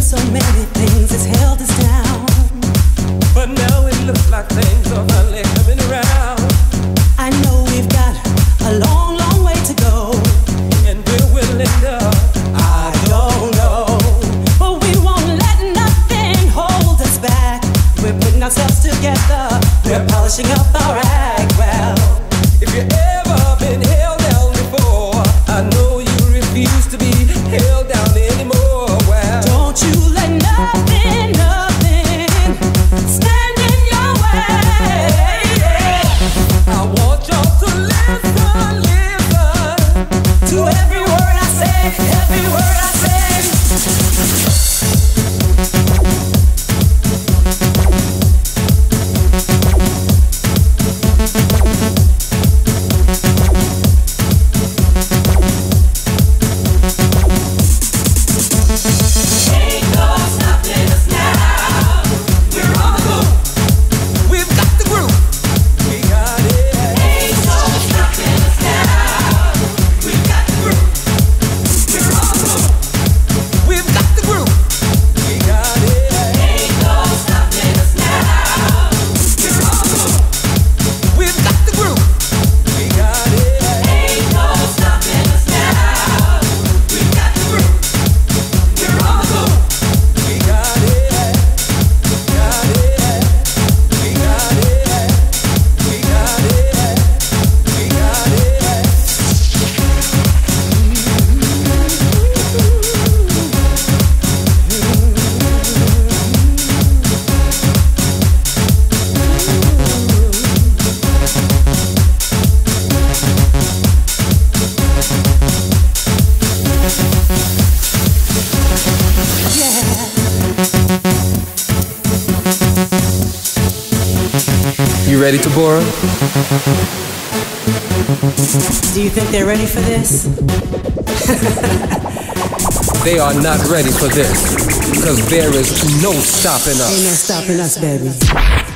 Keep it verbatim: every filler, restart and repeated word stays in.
so many things that's held us down, but now it looks like things are finally coming around. I know we've got a long, long way to go, and where we'll end up, I don't know. But we won't let nothing hold us back. We're putting ourselves together, we're polishing up our act. Well, if you've ever been held down before, I know you refuse to be held down anymore. Well, don't you let nothing, nothing stand in your way. I want y'all to listen, listen to every word I say, every word I say. You ready, Tabora? Do you think they're ready for this? They are not ready for this, because there is no stopping us. Ain't no stopping us, baby.